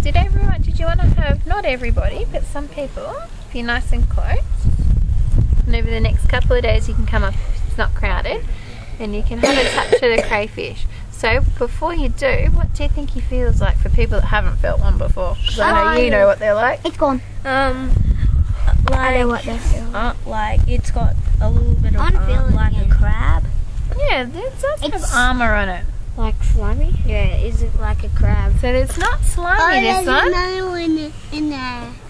did you want to have, not everybody, but some people, if you're nice and close, and over the next couple of days you can come up if it's not crowded, and you can have a touch of the crayfish. So before you do, what do you think he feels like for people that haven't felt one before? Because I know you know what they're like. It's gone. I know what they feel like. It's got a little bit of arm, like a crab. Yeah, it does have armour on it. Like slimy? Yeah, is it like a crab? So it's not slimy, this one. There's another one in there.